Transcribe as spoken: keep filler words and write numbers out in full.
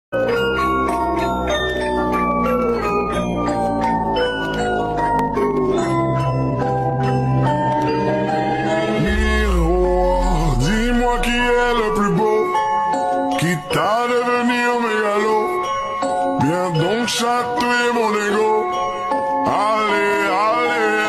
Miroir, dis-moi qui est le plus beau, qui t'a devenir mégalo. Viens donc chatouiller mon ego. Allez, allez,